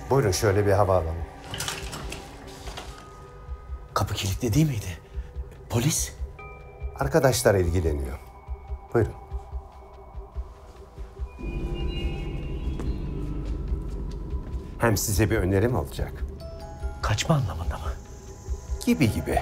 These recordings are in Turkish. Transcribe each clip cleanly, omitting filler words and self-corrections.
Buyurun şöyle bir hava alalım. Kapı kilitli değil miydi? Polis? Arkadaşlar ilgileniyor. Buyurun. Hem size bir önerim olacak. Kaçma anlamında mı? Gibi. Buyurun.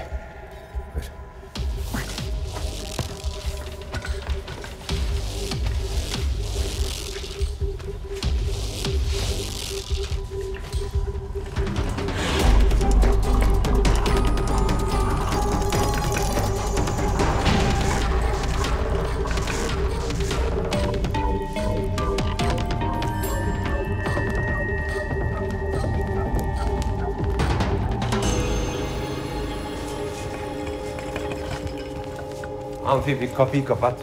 Amfi kapıyı kapat.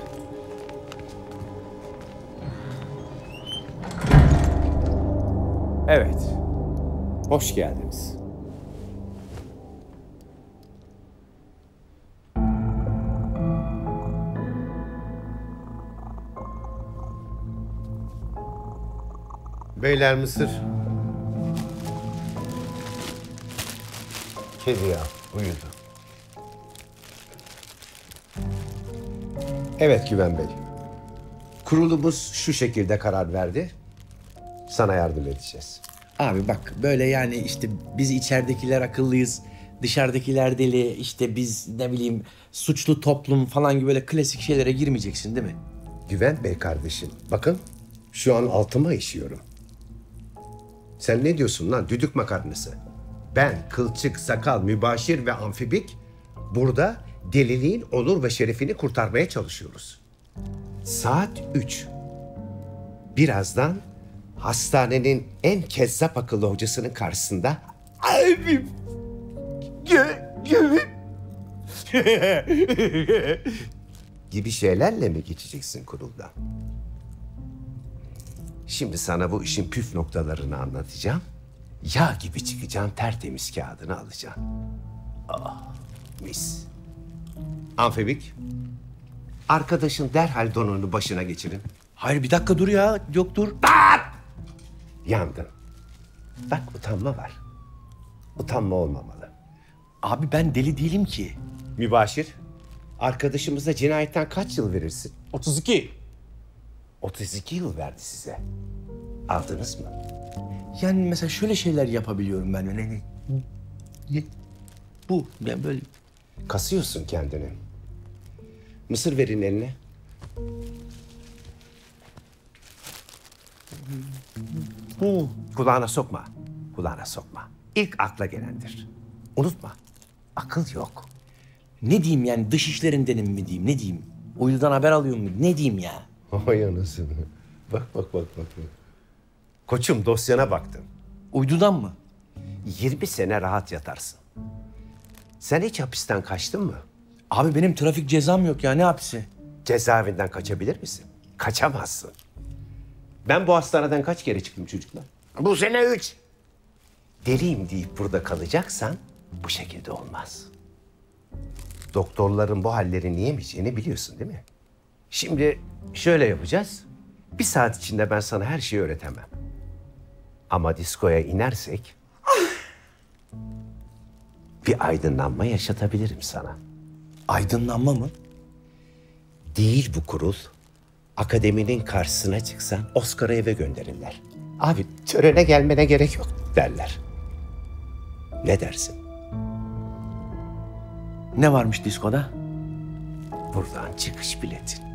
Evet. Hoş geldiniz. Beyler mısır. Kedi ya uyudu. Evet Güven Bey. Kurulumuz şu şekilde karar verdi. Sana yardım edeceğiz. Abi bak böyle yani işte biz içeridekiler akıllıyız. Dışarıdakiler deli, işte biz ne bileyim suçlu toplum falan gibi böyle klasik şeylere girmeyeceksin değil mi? Güven Bey kardeşim. Bakın şu an altıma işiyorum. Sen ne diyorsun lan düdük makarnası? Ben kılçık, sakal, mübaşir ve amfibik burada deliliğin onur ve şerefini kurtarmaya çalışıyoruz. Saat 3. Birazdan hastanenin en kezzap akıllı hocasının karşısında abim gibi şeylerle mi geçeceksin kurulda? Şimdi sana bu işin püf noktalarını anlatacağım. Yağ gibi çıkacağım, tertemiz kağıdını alacağım. Ah, mis. Amfibik, arkadaşın derhal donunu başına geçirin. Hayır bir dakika dur ya, yok dur. Yandın. Bak utanma var. Utanma olmamalı. Abi ben deli değilim ki. Mübaşir, arkadaşımıza cinayetten kaç yıl verirsin? 32. 32 yıl verdi size. Aldınız mı? Yani mesela şöyle şeyler yapabiliyorum ben. Bu yani böyle. Kasıyorsun kendini. Mısır verin eline. Kulağına sokma. Kulağına sokma. İlk akla gelendir. Unutma. Akıl yok. Ne diyeyim yani dış işlerindenim mi diyeyim, ne diyeyim? Uydudan haber alıyor mu, ne diyeyim ya? Vay anasını. Bak. Koçum dosyana baktım. Uydudan mı? 20 sene rahat yatarsın. Sen hiç hapisten kaçtın mı? Abi benim trafik cezam yok ya, ne hapisi? Cezaevinden kaçabilir misin? Kaçamazsın. Ben bu hastaneden kaç kere çıktım çocuklar? Bu sene 3. Deliyim deyip burada kalacaksan bu şekilde olmaz. Doktorların bu halleri niyemeyeceğini biliyorsun değil mi? Şimdi şöyle yapacağız. 1 saat içinde ben sana her şeyi öğretemem. Ama diskoya inersek bir aydınlanma yaşatabilirim sana. Aydınlanma mı? Değil bu kurul. Akademinin karşısına çıksan Oscar'ı eve gönderirler. Abi törene gelmene gerek yok derler. Ne dersin? Ne varmış diskoda? Buradan çıkış biletin.